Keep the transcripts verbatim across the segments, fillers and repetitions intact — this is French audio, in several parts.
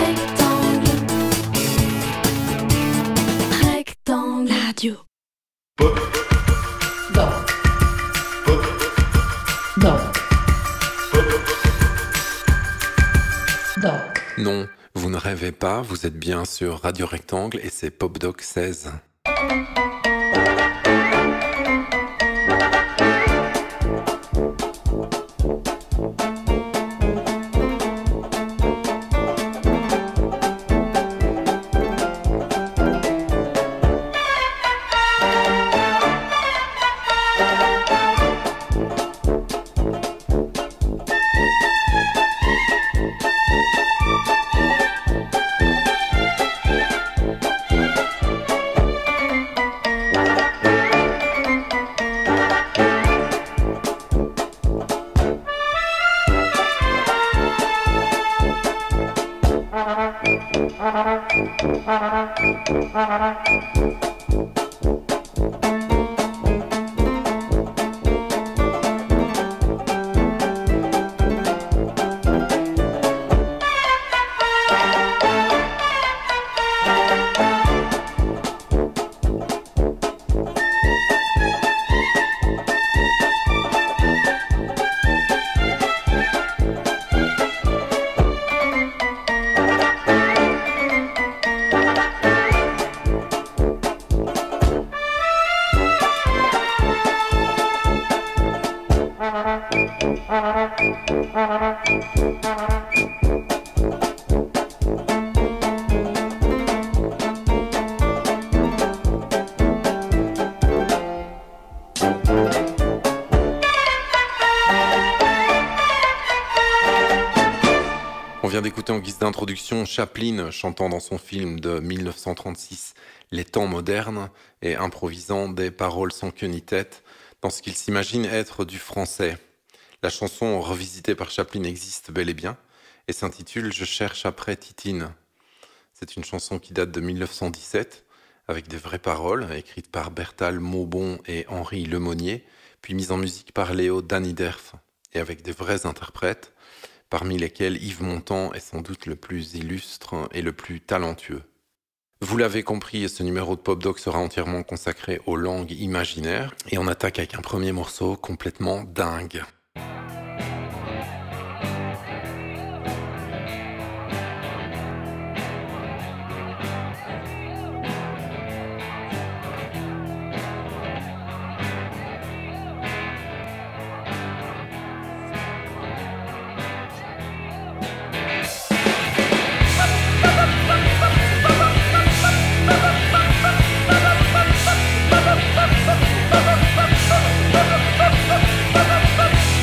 Rectangle Radio. Pop. Doc. Pop. Doc. Pop. Doc. Non, vous ne rêvez pas, vous êtes bien sur Radio Rectangle et c'est PopDoc seize. On vient d'écouter en guise d'introduction Chaplin chantant dans son film de mille neuf cent trente-six Les temps modernes et improvisant des paroles sans queue ni tête dans ce qu'il s'imagine être du français. La chanson revisitée par Chaplin existe bel et bien et s'intitule « Je cherche après Titine ». C'est une chanson qui date de mille neuf cent dix-sept avec des vraies paroles écrites par Bertal Maubon et Henri Lemonnier, puis mise en musique par Léo Daniderf et avec des vrais interprètes, parmi lesquels Yves Montand est sans doute le plus illustre et le plus talentueux. Vous l'avez compris, ce numéro de PopDoc sera entièrement consacré aux langues imaginaires et on attaque avec un premier morceau complètement dingue. Bye.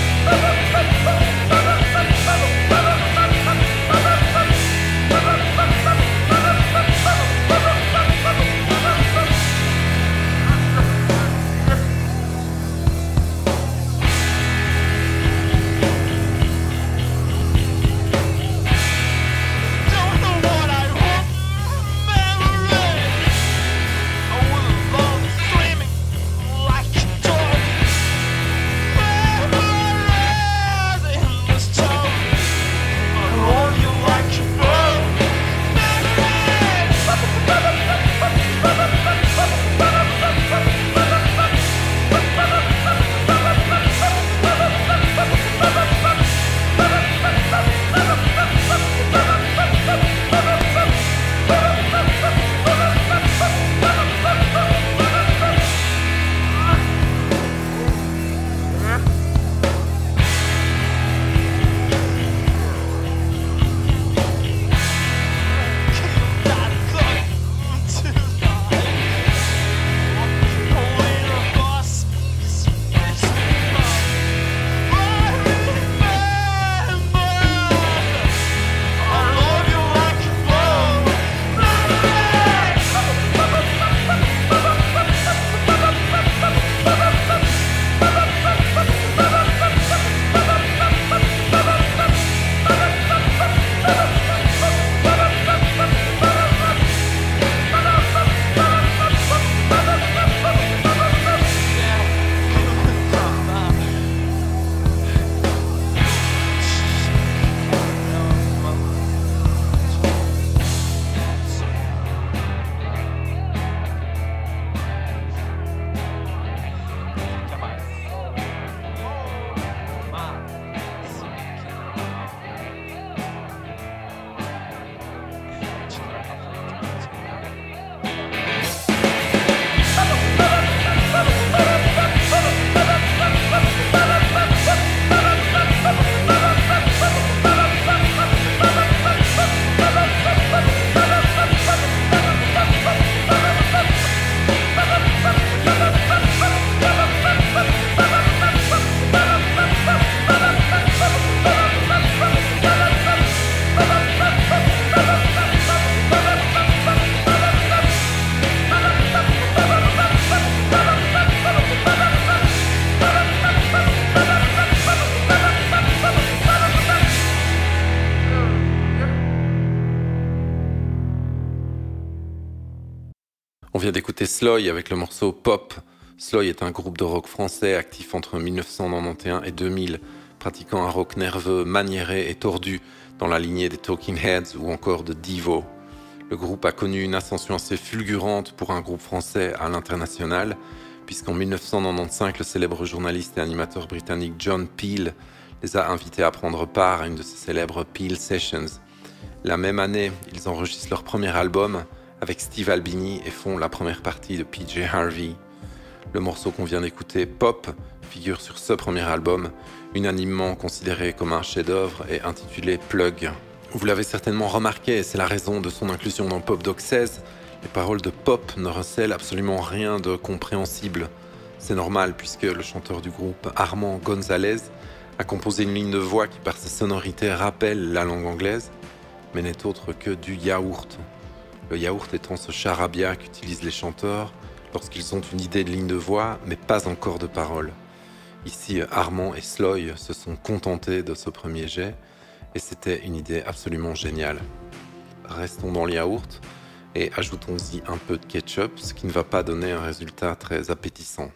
On vient d'écouter Sloy avec le morceau Pop. Sloy est un groupe de rock français actif entre dix-neuf cent quatre-vingt-onze et deux mille, pratiquant un rock nerveux, maniéré et tordu dans la lignée des Talking Heads ou encore de Devo. Le groupe a connu une ascension assez fulgurante pour un groupe français à l'international, puisqu'en dix-neuf cent quatre-vingt-quinze, le célèbre journaliste et animateur britannique John Peel les a invités à prendre part à une de ses célèbres Peel Sessions. La même année, ils enregistrent leur premier album avec Steve Albini et font la première partie de P J Harvey. Le morceau qu'on vient d'écouter, Pop, figure sur ce premier album, unanimement considéré comme un chef-d'œuvre et intitulé Plug. Vous l'avez certainement remarqué, et c'est la raison de son inclusion dans Pop Doc seize, les paroles de Pop ne recèlent absolument rien de compréhensible. C'est normal puisque le chanteur du groupe, Armand Gonzalez, a composé une ligne de voix qui par ses sonorités rappelle la langue anglaise, mais n'est autre que du yaourt. Le yaourt étant ce charabia qu'utilisent les chanteurs lorsqu'ils ont une idée de ligne de voix, mais pas encore de paroles. Ici, Armand et Sloy se sont contentés de ce premier jet, et c'était une idée absolument géniale. Restons dans le yaourt, et ajoutons-y un peu de ketchup, ce qui ne va pas donner un résultat très appétissant.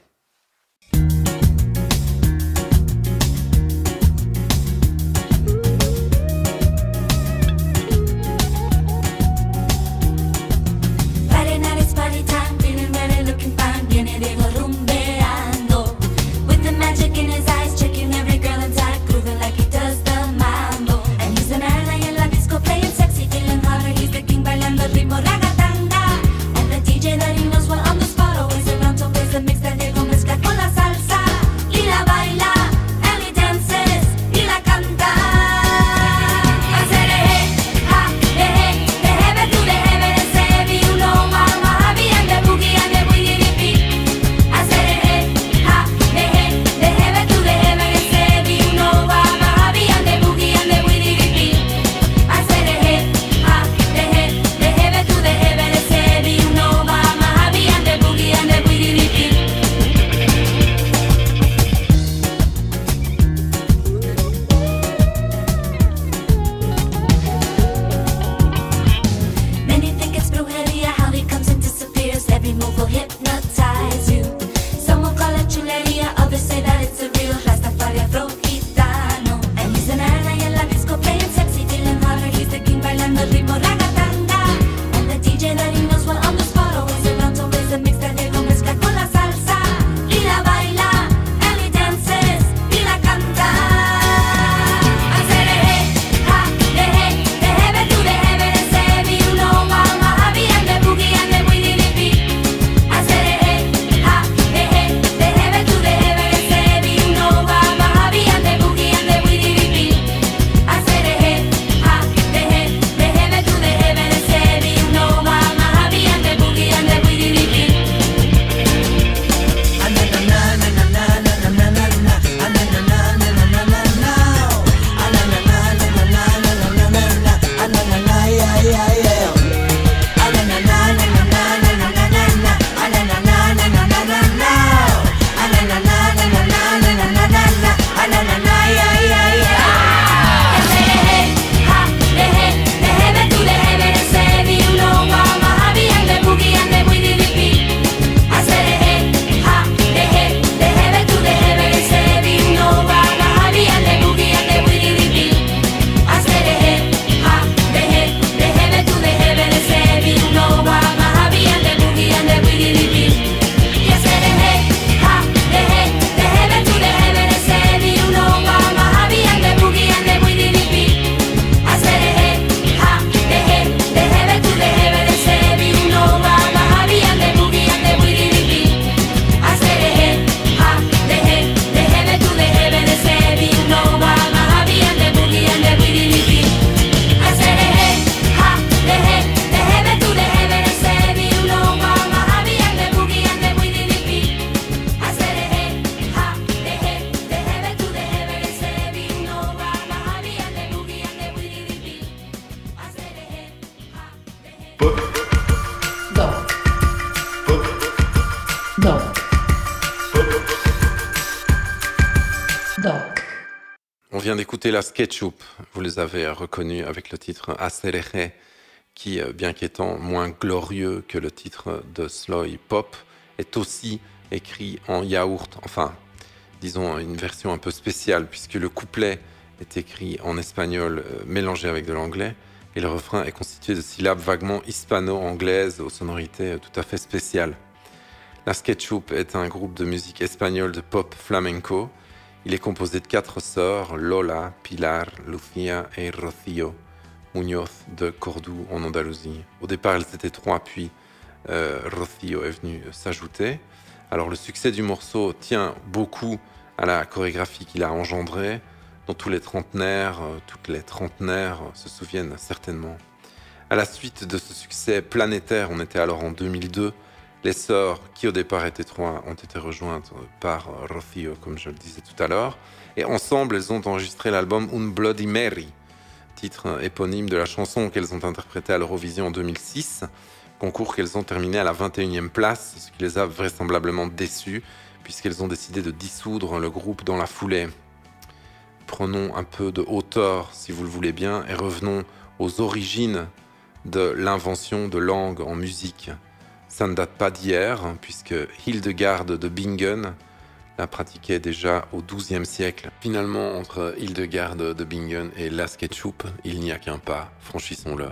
On vient d'écouter la Sketchup, vous les avez reconnus avec le titre Asereje, qui, bien qu'étant moins glorieux que le titre de Sloy Pop, est aussi écrit en yaourt, enfin, disons une version un peu spéciale, puisque le couplet est écrit en espagnol euh, mélangé avec de l'anglais, et le refrain est constitué de syllabes vaguement hispano-anglaises aux sonorités tout à fait spéciales. Las Ketchup est un groupe de musique espagnole de pop flamenco. Il est composé de quatre sœurs, Lola, Pilar, Lucía et Rocío Muñoz de Cordoue en Andalousie. Au départ, elles étaient trois, puis euh, Rocío est venu s'ajouter. Alors le succès du morceau tient beaucoup à la chorégraphie qu'il a engendrée, dont tous les trentenaires, euh, toutes les trentenaires se souviennent certainement. À la suite de ce succès planétaire, on était alors en deux mille deux, les sœurs, qui au départ étaient trois, ont été rejointes par Rocío, comme je le disais tout à l'heure, et ensemble, elles ont enregistré l'album Un Bloody Mary, titre éponyme de la chanson qu'elles ont interprétée à l'Eurovision en deux mille six, concours qu'elles ont terminé à la vingt et unième place, ce qui les a vraisemblablement déçues, puisqu'elles ont décidé de dissoudre le groupe dans la foulée. Prenons un peu de hauteur, si vous le voulez bien, et revenons aux origines de l'invention de langue en musique. Ça ne date pas d'hier, puisque Hildegarde de Bingen la pratiquait déjà au douzième siècle. Finalement, entre Hildegarde de Bingen et Las Ketchup, il n'y a qu'un pas, franchissons-le.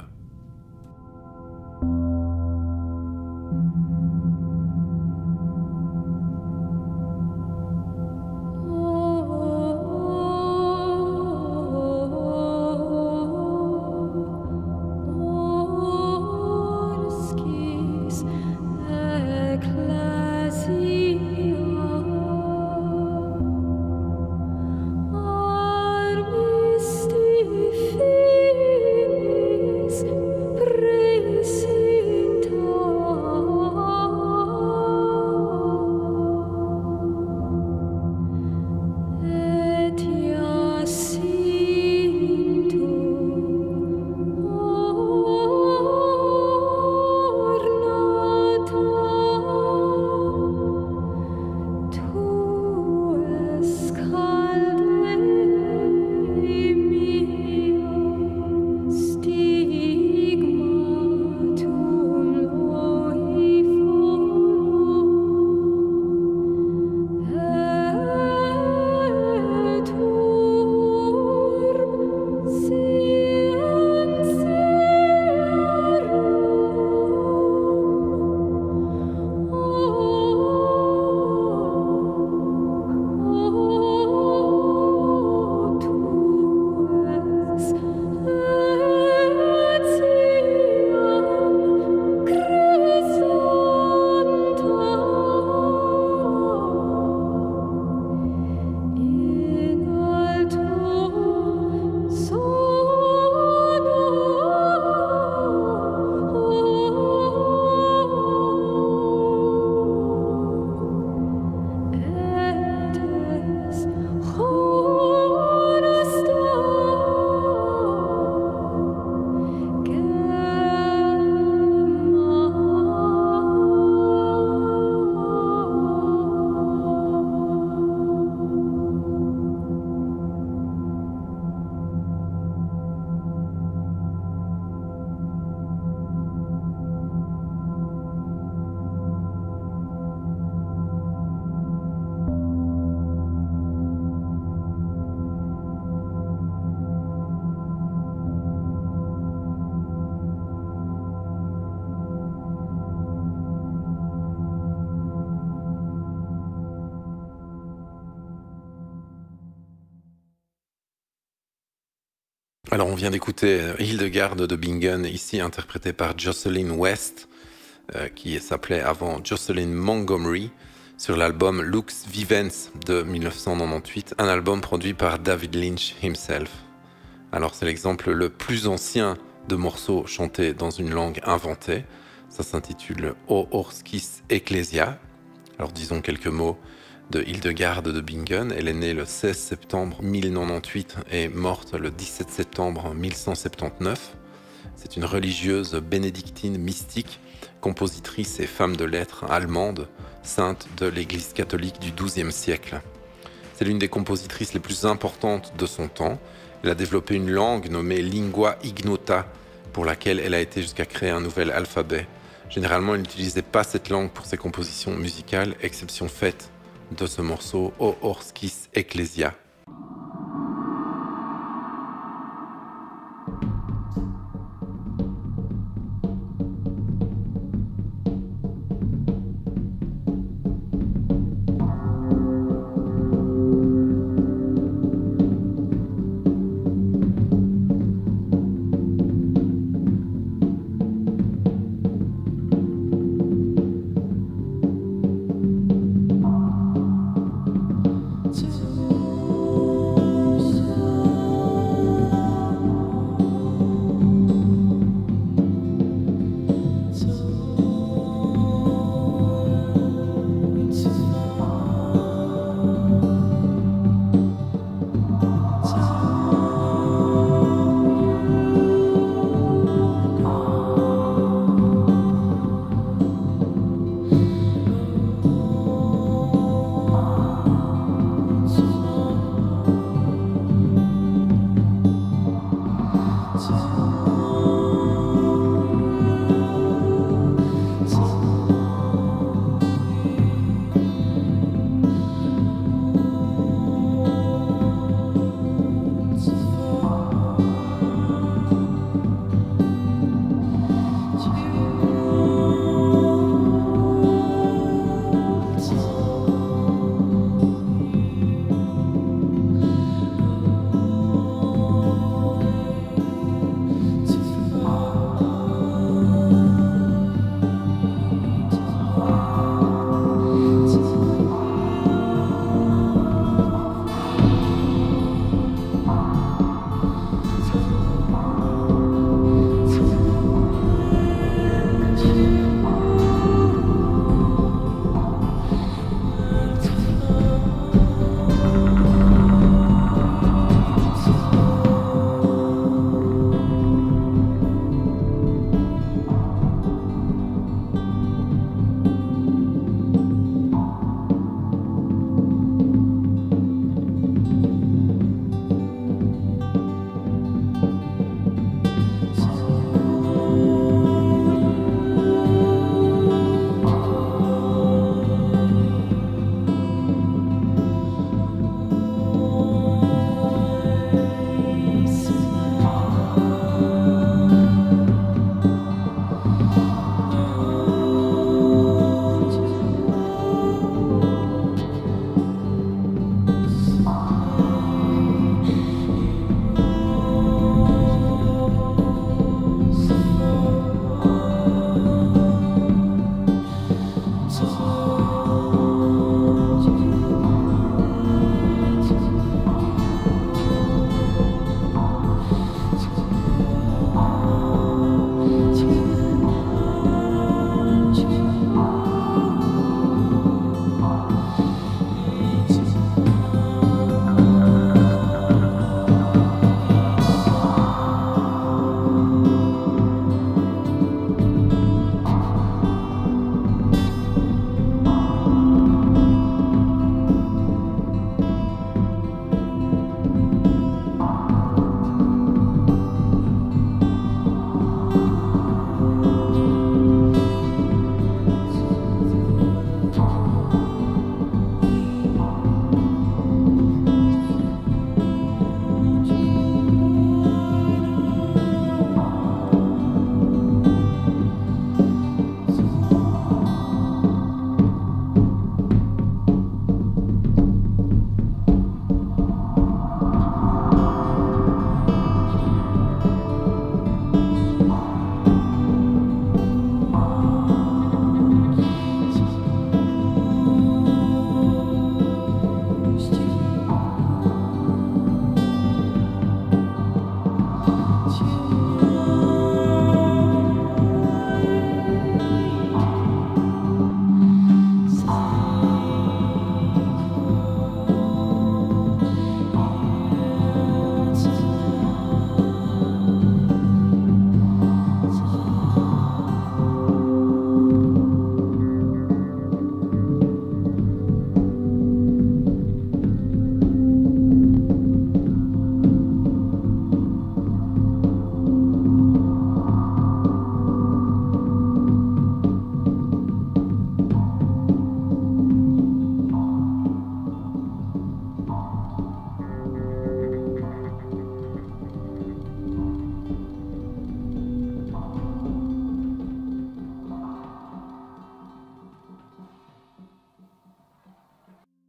Alors on vient d'écouter Hildegarde de Bingen, ici interprétée par Jocelyn West, euh, qui s'appelait avant Jocelyn Montgomery, sur l'album Lux Vivens de dix-neuf cent quatre-vingt-dix-huit, un album produit par David Lynch himself. Alors c'est l'exemple le plus ancien de morceaux chantés dans une langue inventée. Ça s'intitule O Orskis Ecclesia. Alors disons quelques mots de Hildegarde de Bingen. Elle est née le seize septembre mille cent quatre-vingt-dix-huit et morte le dix-sept septembre mille cent soixante-dix-neuf. C'est une religieuse bénédictine mystique, compositrice et femme de lettres allemande, sainte de l'Église catholique du douzième siècle. C'est l'une des compositrices les plus importantes de son temps. Elle a développé une langue nommée lingua ignota pour laquelle elle a été jusqu'à créer un nouvel alphabet. Généralement, elle n'utilisait pas cette langue pour ses compositions musicales, exception faite de ce morceau O Orskis Ecclesia. To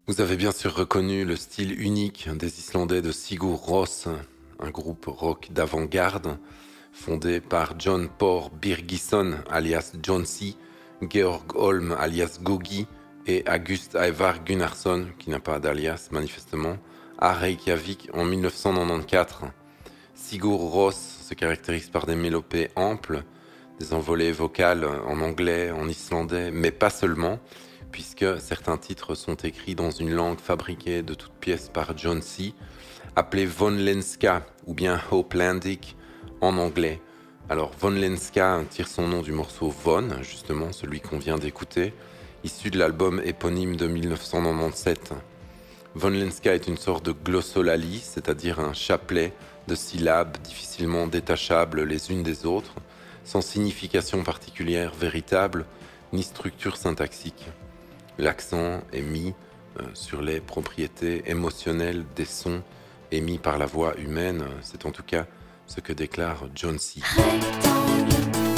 Vous avez bien sûr reconnu le style unique des Islandais de Sigur Rós, un groupe rock d'avant-garde fondé par John Por Birgisson alias Johnsy, Georg Holm alias Gogi et August Ævar Gunnarsson, qui n'a pas d'alias manifestement, à Reykjavik en mille neuf cent quatre-vingt-quatorze. Sigur Rós se caractérise par des mélopées amples, des envolées vocales en anglais, en islandais, mais pas seulement, puisque certains titres sont écrits dans une langue fabriquée de toutes pièces par Johnsy, appelée Vonlenska ou bien Hopelandic en anglais. Alors Vonlenska tire son nom du morceau Von, justement celui qu'on vient d'écouter, issu de l'album éponyme de mille neuf cent quatre-vingt-dix-sept. Vonlenska est une sorte de glossolalie, c'est-à-dire un chapelet de syllabes difficilement détachables les unes des autres, sans signification particulière véritable, ni structure syntaxique. L'accent est mis euh, sur les propriétés émotionnelles des sons émis par la voix humaine, c'est en tout cas ce que déclare Johnsy. Rectangle.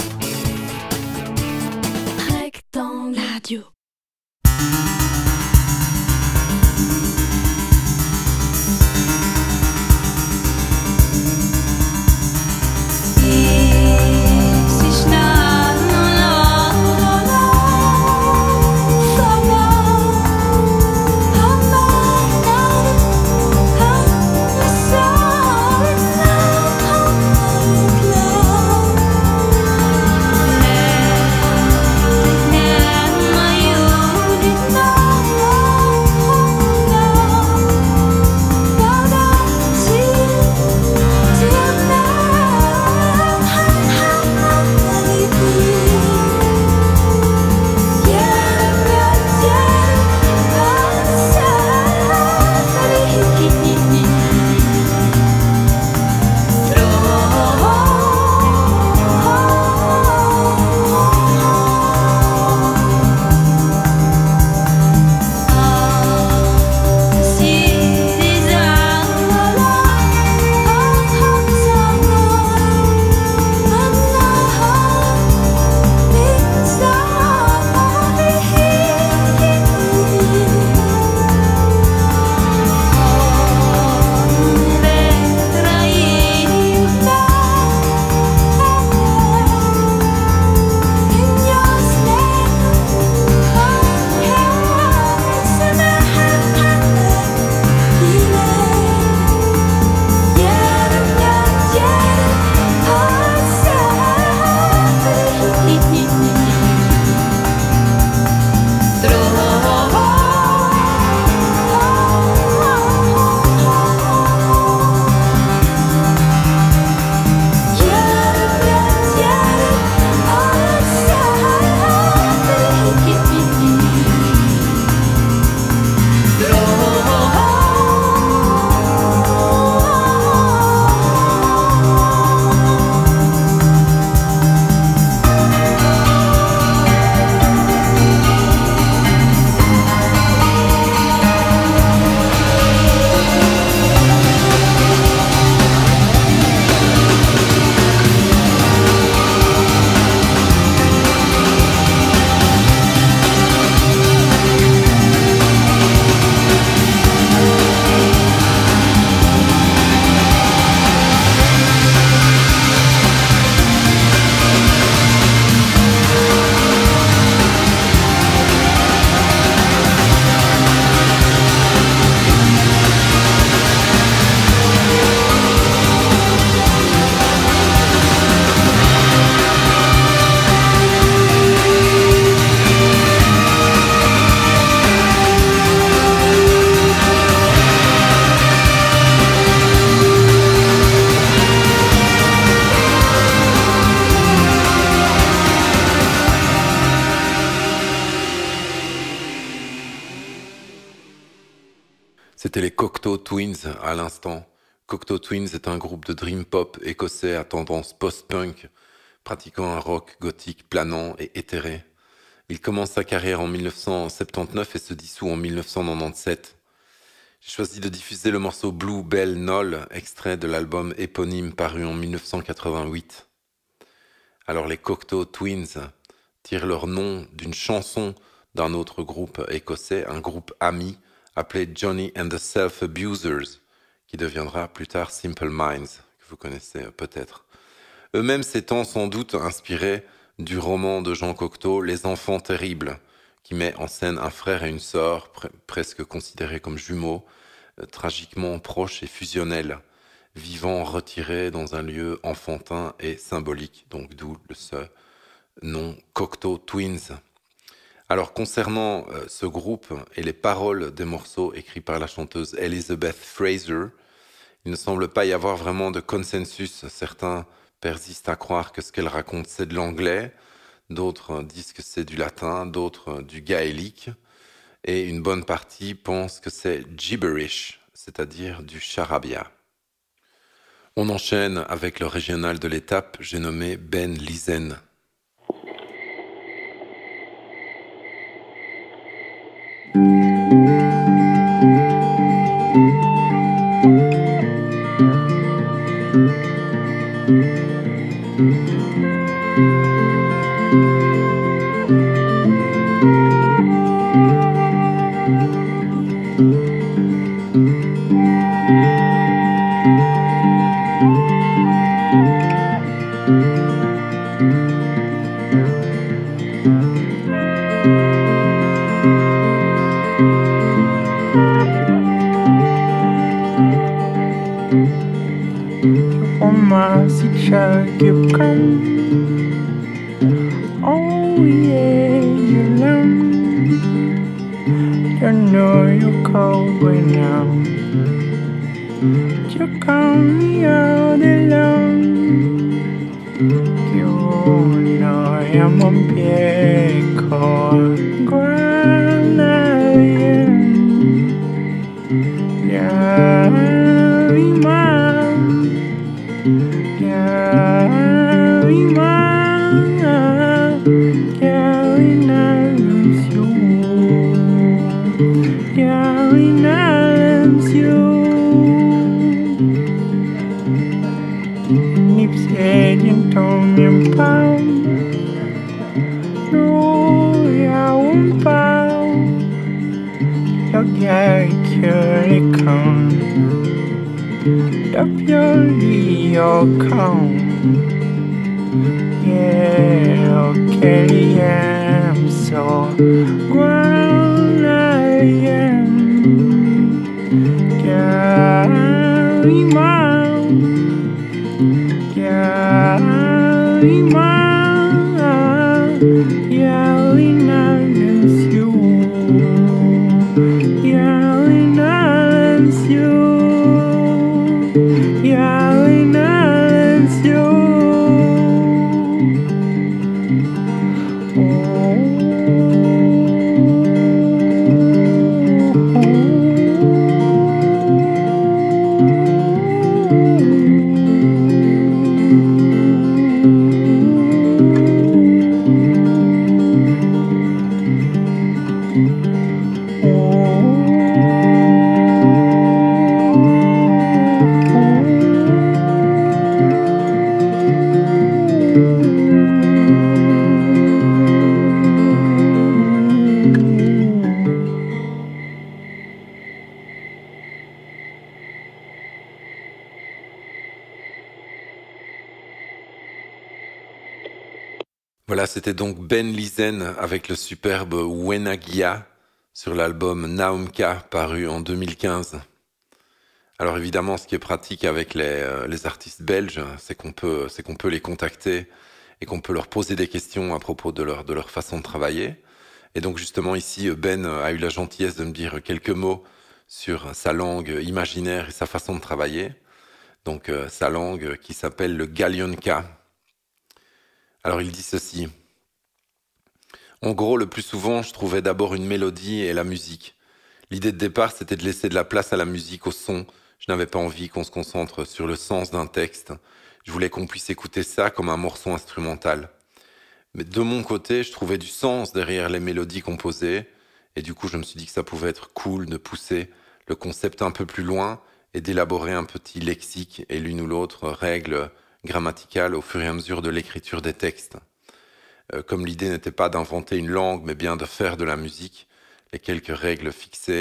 Rectangle Radio. C'était les Cocteau Twins à l'instant. Cocteau Twins est un groupe de dream pop écossais à tendance post-punk, pratiquant un rock gothique planant et éthéré. Il commence sa carrière en mille neuf cent soixante-dix-neuf et se dissout en mille neuf cent quatre-vingt-dix-sept. J'ai choisi de diffuser le morceau Blue Bell Knoll, extrait de l'album éponyme paru en mille neuf cent quatre-vingt-huit. Alors les Cocteau Twins tirent leur nom d'une chanson d'un autre groupe écossais, un groupe ami appelé Johnny and the Self-Abusers, qui deviendra plus tard Simple Minds, que vous connaissez peut-être. Eux-mêmes s'étant sans doute inspirés du roman de Jean Cocteau, Les Enfants Terribles, qui met en scène un frère et une sœur, pre- presque considérés comme jumeaux, euh, tragiquement proches et fusionnels, vivant retirés dans un lieu enfantin et symbolique, donc d'où le ce nom Cocteau Twins. Alors concernant euh, ce groupe et les paroles des morceaux écrits par la chanteuse Elizabeth Fraser, il ne semble pas y avoir vraiment de consensus. Certains persistent à croire que ce qu'elle raconte c'est de l'anglais, d'autres disent que c'est du latin, d'autres du gaélique, et une bonne partie pense que c'est gibberish, c'est-à-dire du charabia. On enchaîne avec le régional de l'étape, j'ai nommé Ben Lizen. Oh yeah, you long. You know you're going now. You call me all alone. You know I'm a big call. Yeah, man. Yeah, man. Yeah, renounce you. Yeah, renounce you. Nipsey and Tommy and Pound. No, yeah, won't bow. Look at you, come. The purely your come. Yeah, okay, I'm so grown I am. Carry my, carry my, yeah, we notice you, yeah, we notice you, yeah, we notice you. Voilà, c'était donc Ben Lizen avec le superbe Wenagia sur l'album Naumka paru en deux mille quinze. Alors évidemment, ce qui est pratique avec les, euh, les artistes belges, c'est qu'on peut, c'est qu'on peut les contacter et qu'on peut leur poser des questions à propos de leur, de leur façon de travailler. Et donc justement ici, Ben a eu la gentillesse de me dire quelques mots sur sa langue imaginaire et sa façon de travailler. Donc euh, sa langue qui s'appelle le Galionka. Alors il dit ceci. En gros, le plus souvent, je trouvais d'abord une mélodie et la musique. L'idée de départ, c'était de laisser de la place à la musique, au son. Je n'avais pas envie qu'on se concentre sur le sens d'un texte. Je voulais qu'on puisse écouter ça comme un morceau instrumental. Mais de mon côté, je trouvais du sens derrière les mélodies composées. Et du coup, je me suis dit que ça pouvait être cool de pousser le concept un peu plus loin et d'élaborer un petit lexique et l'une ou l'autre règle grammaticale au fur et à mesure de l'écriture des textes. Euh, comme l'idée n'était pas d'inventer une langue, mais bien de faire de la musique, les quelques règles fixées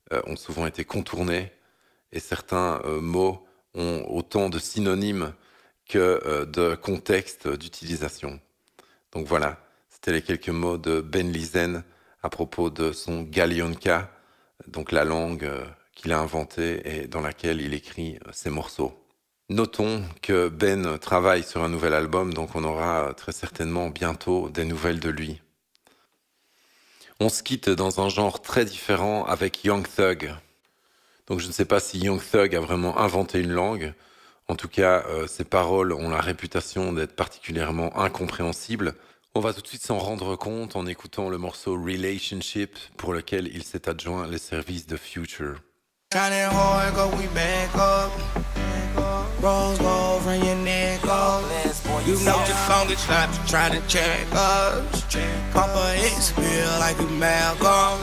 euh, ont souvent été contournés et certains euh, mots ont autant de synonymes que euh, de contexte d'utilisation. Donc voilà, c'était les quelques mots de Ben Lizen à propos de son Galionka, donc la langue euh, qu'il a inventée et dans laquelle il écrit euh, ses morceaux. Notons que Ben travaille sur un nouvel album, donc on aura très certainement bientôt des nouvelles de lui. On se quitte dans un genre très différent avec Young Thug. Donc je ne sais pas si Young Thug a vraiment inventé une langue. En tout cas, euh, ses paroles ont la réputation d'être particulièrement incompréhensibles. On va tout de suite s'en rendre compte en écoutant le morceau Relationship pour lequel il s'est adjoint les services de Future. Shining hard, go we back up. Rose gold from your neck up. You know your phone get slapped, you try to check us. Papa X feel like you Malcolm.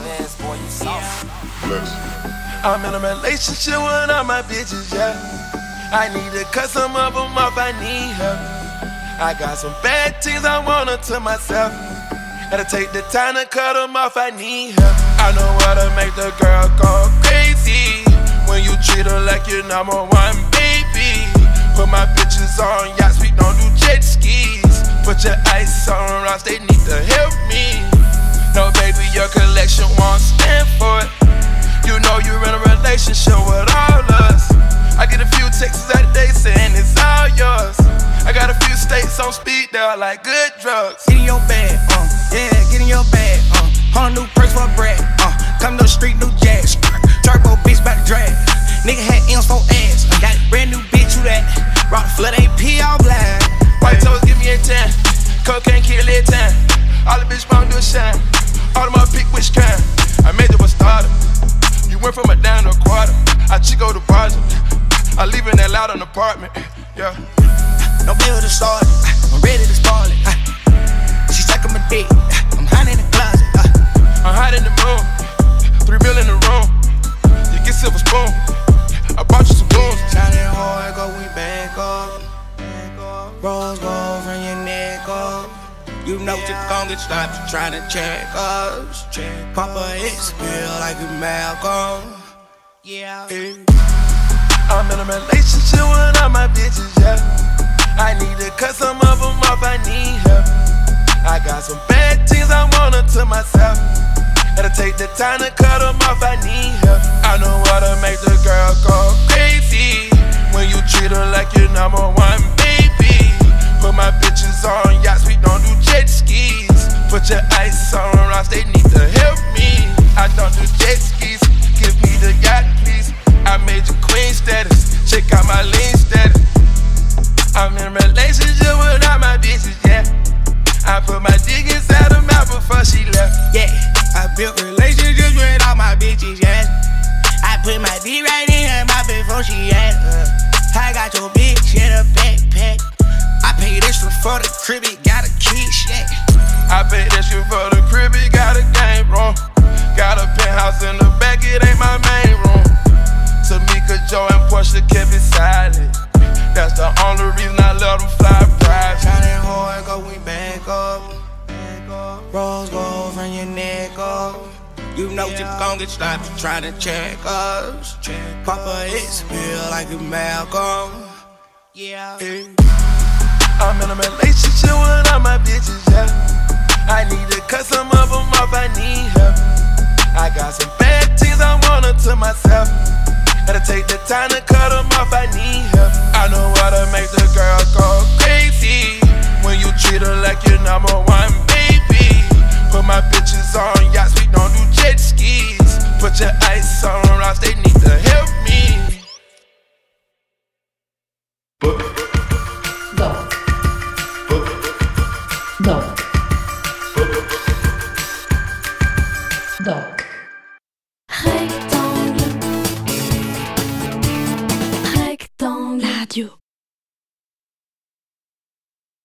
I'm in a relationship with all my bitches, yeah. I need to cut some of them off, I need help. I got some bad things I want to myself. Gotta take the time to cut them off, I need help. I know how to make the girl go crazy. When you treat her like your number one baby. Put my bitches on yachts, we don't do jet skis. Put your ice on rocks, they need to help me. No baby, your collection won't stand for it. You know you're in a relationship with all us. I get a few texts a day saying it's all yours. I got a few states on speed, they're like good drugs. Get in your bag, uh, yeah, get in your bag, uh. Whole new perks for bread, uh. Come to the street, new jazz. Turbo bitch bout to drag. Nigga had M's for ass. Uh. Got a brand new bitch, who that? Rock the flood A P all black. White toes give me a ten. Cocaine kill it ten. All the bitch wanna do is shine. All of my pick which kind. I made you a starter. You went from a down to a quarter. I Chico to Barger. I live in that loud an apartment. Yeah. No bill to start it. I'm ready to spoil it. She sucking my dick. I'm hiding in the closet. I'm hiding in the room. Three bill in the room. You get silver spoon. I bought you some goons. Shining hard, go we back up. Rose gold from your neck up. You know you gon' get stopped, you tryna check us. Papa X feel like you Malcolm. Yeah. I'm in a relationship with all my bitches, yeah. I need to cut some of them off, I need help. I got some bad things I want to myself. Gotta take the time to cut them off, I need help. I know how to make the girl go crazy. When you treat her like your number one baby. Put my bitches on yachts, we don't do jet skis. Put your ice on rocks, they need to help me. I don't do jet skis, give me the yacht please. I made you queen status, check out my lean status. I'm in a relationship with all my bitches, yeah. I put my dick inside her mouth before she left. Yeah, I built relationships with all my bitches, yeah. I put my dick right in her mouth before she left. uh, I got your bitch in a backpack. I paid extra for the crib, it got a kid shack. I paid extra for the crib, it got a game room. Got a penthouse in the back, it ain't my main room. Tamika, Joe, and Portia kept it silent. That's the only reason I let them fly private. Shining hard, go we back up. Rose gold from your neck up. You know you gon' get stopped, you tryna check us. Papa X feel like you Malcolm. Yeah. I'm in a relationship with all my bitches, yeah. I need to cut some of them off, I need help. I got some bad things I want to myself. Gotta take the time to cut them off, I need help. I know how to make the girl go crazy. When you treat her like your number one baby. Put my bitches on yachts, we don't do jet skis. Put your ice on rocks, they need to help me. Book. Doc. Book. Doc.